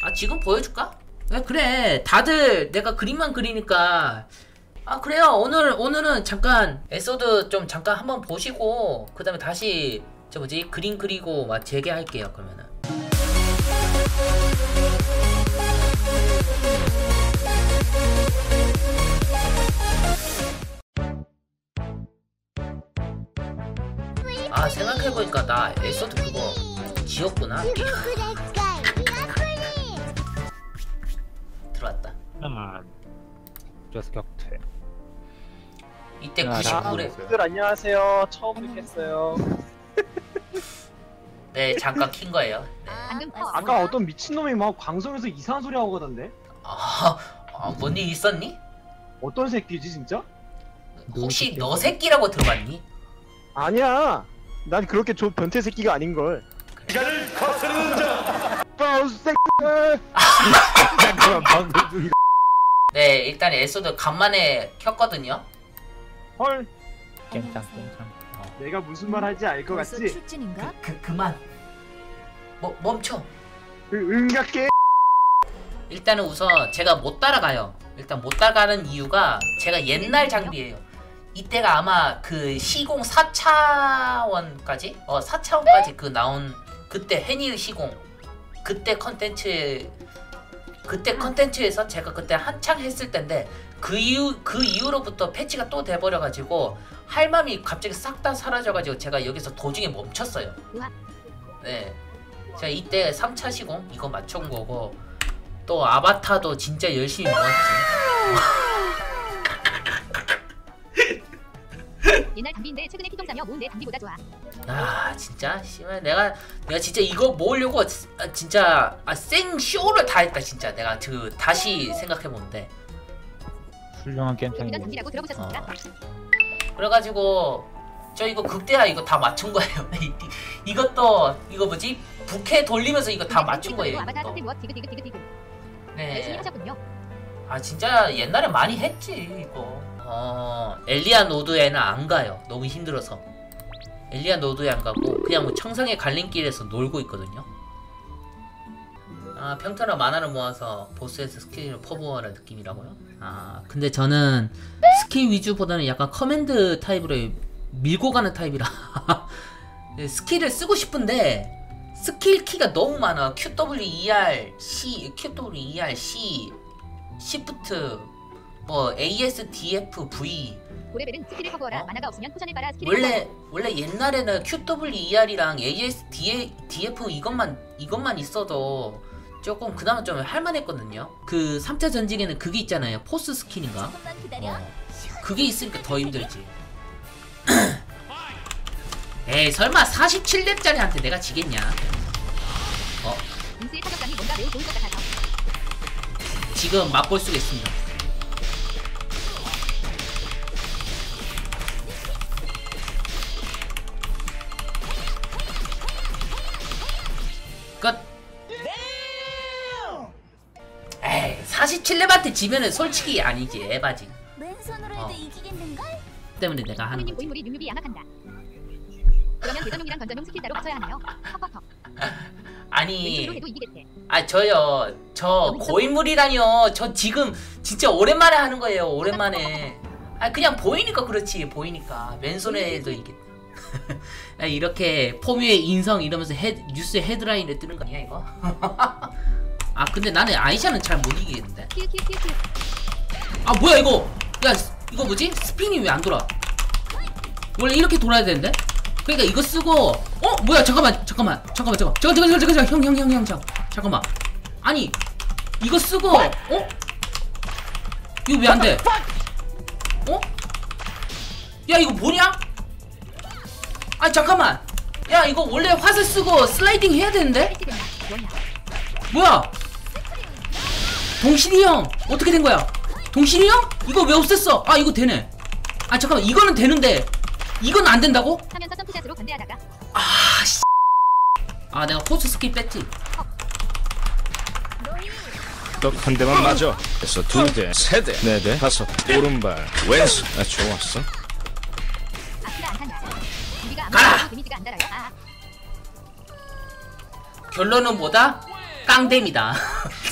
아 지금 보여줄까? 그래 다들 내가 그림만 그리니까 아 그래요 오늘은 잠깐 에소드 좀 잠깐 한번 보시고 그 다음에 다시 저 뭐지 그림 그리고 막 재개할게요 그러면은. 아 생각해보니까 나 에소드 그거 지웠구나. 들어왔다. 그래서 격퇴. 이때 99래. 분들 안녕하세요. 처음 뵙겠어요. 네 잠깐 킨 거예요. 네. 아까 어떤 미친놈이 막 방송에서 이상한 소리 하고 가던데? 뭔 일 있었니? 어떤 새끼지 진짜? 혹시 너 새끼라고 들어봤니? 아니야. 난 그렇게 저 변태 새끼가 아닌걸. 시간을 거스르는 자. 새끼들. 잠깐만 방금 중이다. 네 일단 에소드 간만에 켰거든요. 헐. 괜찮. 내가 무슨 말 할지 알 것 같지? 출진인가? 그만. 멈춰. 응갑게. 일단은 우선 제가 못 따라가요. 일단 못 따라가는 이유가 제가 옛날 장비예요. 이때가 아마 그 시공 4차원까지? 4차원까지 그 나온 그때 해니의 시공 그때 컨텐츠에서 제가 그때 한창 했을 때인데 그 이후로부터 패치가 또 돼버려가지고 할맘이 갑자기 싹 다 사라져가지고 제가 여기서 도중에 멈췄어요. 네, 제가 이때 3차 시공 이거 맞춘 거고 또 아바타도 진짜 열심히 모았지. 옛날 담비인데 최근에 피통 싸며 모은 내 담비보다 좋아. 아 진짜 씨발 내가 진짜 이거 모으려고 진짜 생 쇼를 다 했다 진짜. 내가 다시 생각해보는데 훌륭한 게임 이런 창이네. 담비라고 들어보셨습니까? 그래가지고 저 이거 극대화 이거 다 맞춘 거예요. 이것도 이거 뭐지 부캐 돌리면서 이거 다 맞춘 거예요. 아바타 이것도. 상태 무엇 디귿. 열심히 네. 하셨군요. 아 진짜 옛날에 많이 했지 이거. 엘리아 노드에는 안 가요. 너무 힘들어서. 엘리아 노드에 안 가고 그냥 뭐 청성의 갈림길에서 놀고 있거든요. 아 평타나 만화를 모아서 보스에서 스킬을 퍼부어라 느낌이라고요? 아 근데 저는 스킬 위주보다는 약간 커맨드 타입으로 밀고 가는 타입이라 스킬을 쓰고 싶은데 스킬 키가 너무 많아. QWER, C, Shift, 뭐 ASDF, V. 고레벨은 스킬을 커버하라. 만화가 없으면 포션을 빨아 스킬을 원래 옛날에는 QWER이랑 ASDF 이것만 있어도 조금 그나마 좀 할만했거든요. 그 3차 전직에는 그게 있잖아요. 포스 스킬인가? 그게 있으니까 더 힘들지. 에이 설마 47렙짜리한테 내가 지겠냐? 인스의 타격감이 뭔가 매우 좋을 것 같아서. 지금 맛볼 수가 있습니다. 끝. 에이 47렙한테 지면은 솔직히 아니지. 에바지. 맨손으로 해도 이기겠는걸? 때문에 내가 하는 호미님 거지. 고인물이 뉴뉴비 양악한다. 그러면 대전용이랑 던전용 스킬 따로 맞춰야 하나요? 헉헉헉. 아니 왼손으로 해도 이기겠대. 저 고인물이라뇨. 저 지금 진짜 오랜만에 하는 거예요. 오랜만에. 그냥 보이니까 그렇지. 보이니까 맨손에 해도 이게 이렇게 포뮤의 인성 이러면서 뉴스 헤드라인에 뜨는 거 아니야 이거? 아 근데 나는 아이샤는 잘 못 이기겠는데. 큐. 아 뭐야 이거? 야 이거 뭐지? 스핀이 왜 안 돌아? 원래 이렇게 돌아야 되는데? 그러니까 이거 쓰고 뭐야 잠깐만 형 잠깐만. 아니 이거 쓰고 이거 왜 안 돼? 야 이거 뭐냐? 아니 잠깐만. 야 이거 원래 화살 쓰고 슬라이딩 해야 되는데? 뭐야? 동신이 형 어떻게 된 거야? 동신이 형? 이거 왜 없앴어? 아 이거 되네. 아 잠깐만 이거는 되는데 이건 안 된다고? 하면서 점프샷으로 건대하다가. 아 내가 포스 스킬 뺐지. 너 한 대만 맞아. 그래서 두 대, 세 대, 네 대, 다섯, 오른발, 왼손. 좋았어. 아키라 안 한다. 우리가 가라! 아무래도 데미지가 안 달아요. 결론은 뭐다? 깡댐이다.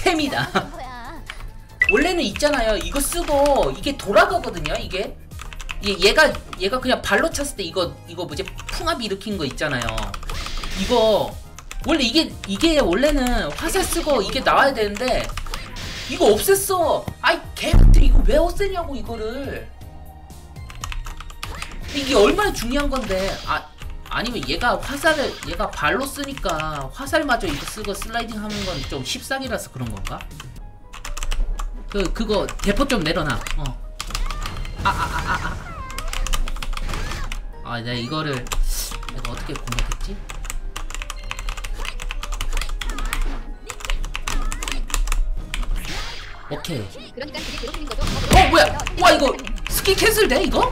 템이다. 원래는 있잖아요. 이거 쓰고 이게 돌아가거든요. 이게 얘가 그냥 발로 찼을 때 이거 뭐지 풍압 일으킨 거 있잖아요. 이거 원래 이게 원래는 화살 쓰고 이게 나와야 되는데 이거 없앴어. 아이 개같들 이거 왜 없애냐고 이거를. 이게 얼마나 중요한 건데. 아니면 얘가 발로 쓰니까 화살마저 이거 쓰고 슬라이딩 하는 건 좀 십상이라서 그런 건가? 그거 대포 좀 내려놔. 내가 이거를 내가 어떻게 공략했지? 오케이. 그러니까 그게 괴롭히는 거죠. 뭐야? 와 이거 스킬 캔슬 돼 이거?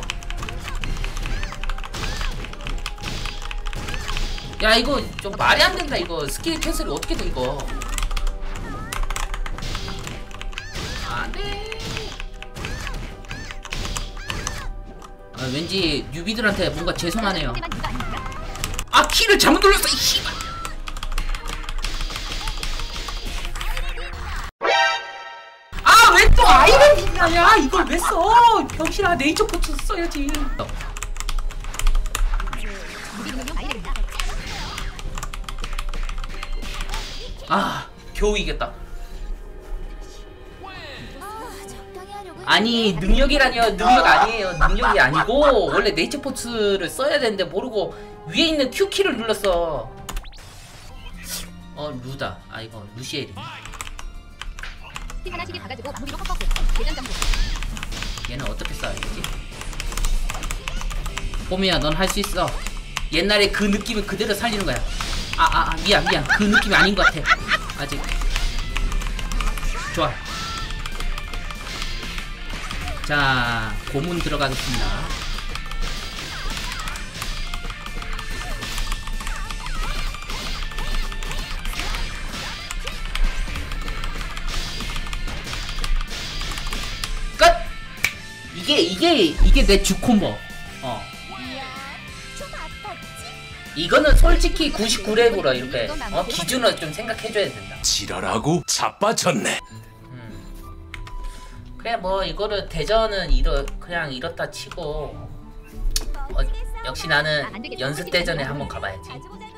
야 이거 좀 말이 안 된다 이거. 스킬 캔슬이 어떻게 돼 이거? 안돼. 왠지 뉴비들한테 뭔가 죄송하네요. 키를 잘못 눌렀어 이 씨발. 왜 또 아이언이냐? 이걸 왜 써? 병신아 네이처 포츠 써야지. 겨우 이겼다. 아니 능력이라뇨. 능력 아니에요. 능력이 아니고 원래 네이처 포츠를 써야 되는데 모르고 위에 있는 Q키를 눌렀어. 루다. 이거 루시엘이. 티 하나씩에 가가지고 마무리로 퍽퍽 대전 정보. 얘는 어떻게 싸야지? 뽀미야 넌 할 수 있어. 옛날에 그 느낌을 그대로 살리는 거야. 미안 그 느낌이 아닌 것 같아 아직. 좋아. 자 고문 들어가겠습니다. 끝! 이게 내 주콤보. 이거는 솔직히 99렙으로 이렇게 기준으로 좀 생각해줘야 된다. 지랄하고 자빠졌네. 그래 뭐 이거를 대전은 그냥 이렇다 치고 역시 나는 연습대전에 한번 가봐야지.